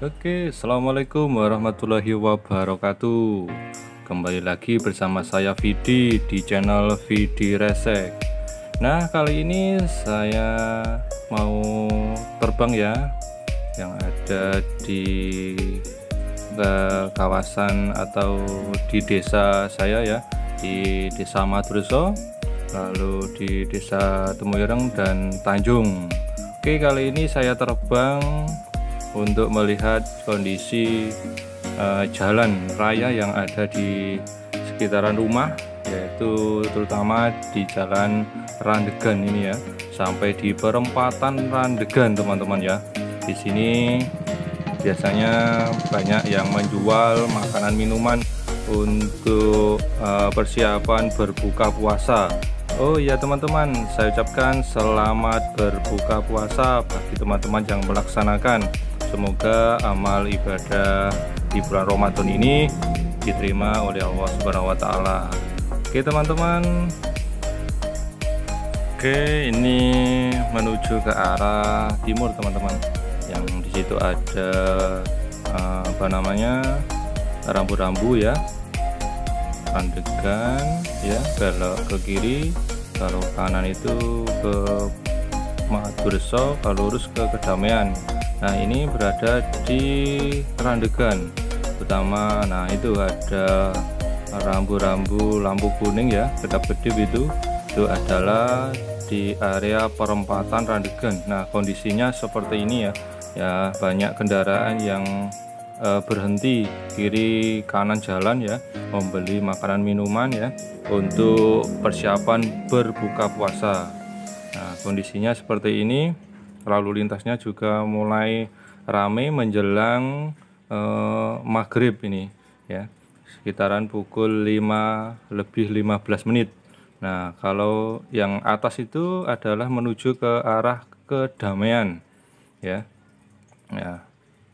Oke, assalamualaikum warahmatullahi wabarakatuh. Kembali lagi bersama saya Vidi di channel Vidi Resek. Nah, kali ini saya mau terbang ya, yang ada di kawasan atau di desa saya ya, di Desa Madurso, lalu di Desa Temuyireng dan Tanjung. Oke, kali ini saya terbang untuk melihat kondisi jalan raya yang ada di sekitaran rumah, yaitu terutama di Jalan Randegan ini ya, sampai di perempatan Randegan teman-teman ya. Di sini biasanya banyak yang menjual makanan minuman untuk persiapan berbuka puasa. Oh iya teman-teman, saya ucapkan selamat berbuka puasa bagi teman-teman yang melaksanakan. Semoga amal ibadah di bulan Ramadan ini diterima oleh Allah Subhanahu wa taala. Oke, teman-teman. Oke, ini menuju ke arah timur, teman-teman. Yang di situ ada apa namanya? Rambu-rambu ya. Randegan ya, belok ke kiri, kalau kanan itu ke Madurso, kalau lurus ke Kedamaian. Nah, ini berada di Randegan utama. Nah, itu ada rambu-rambu lampu kuning ya, kedap-kedip itu adalah di area perempatan Randegan. Nah, kondisinya seperti ini ya. Ya, banyak kendaraan yang berhenti kiri kanan jalan ya, membeli makanan minuman ya, untuk persiapan berbuka puasa. Nah, kondisinya seperti ini. Lalu lintasnya juga mulai ramai menjelang maghrib ini ya, sekitaran pukul 5:15. Nah, kalau yang atas itu adalah menuju ke arah Kedamaian ya. Ya.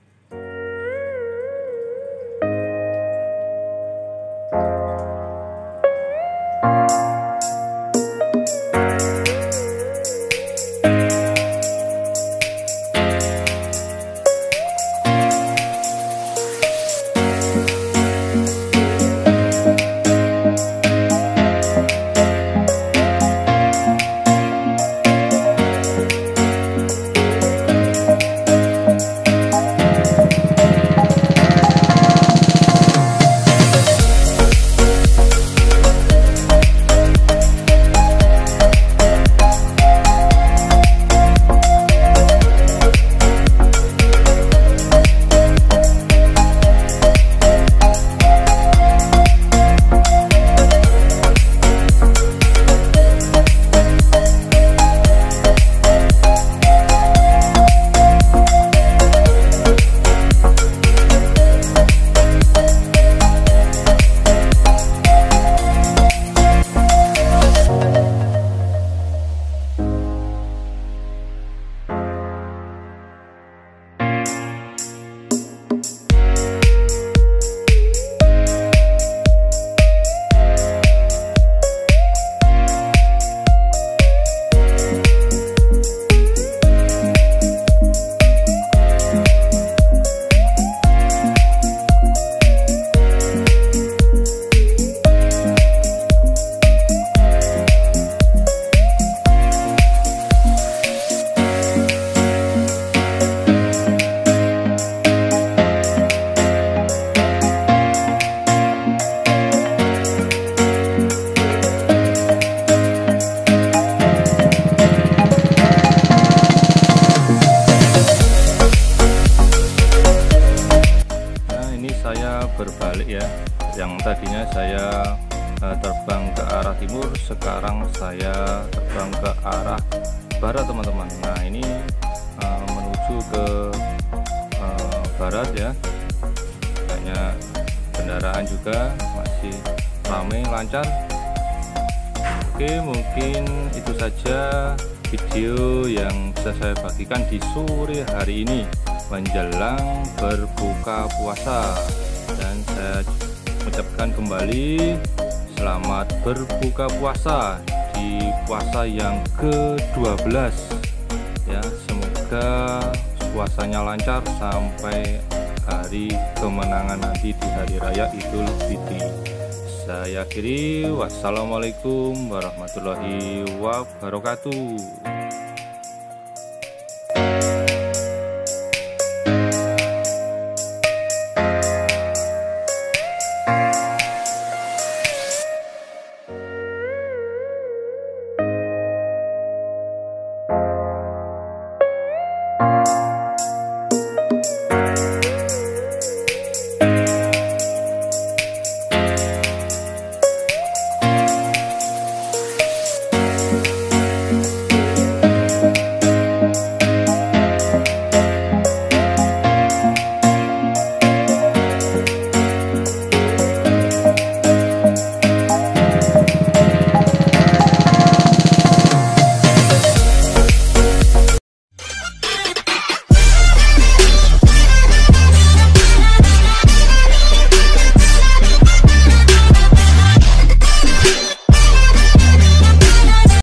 Berbalik ya, yang tadinya saya terbang ke arah timur, sekarang saya terbang ke arah barat teman-teman. Nah, ini menuju ke barat ya, banyak kendaraan juga, masih ramai lancar. Oke, mungkin itu saja video yang bisa saya bagikan di sore hari ini menjelang berbuka puasa. Dan saya ucapkan kembali selamat berbuka puasa di puasa yang ke-12 ya. Semoga puasanya lancar sampai hari kemenangan nanti di hari raya Idul Fitri. Saya akhiri, wassalamualaikum warahmatullahi wabarakatuh.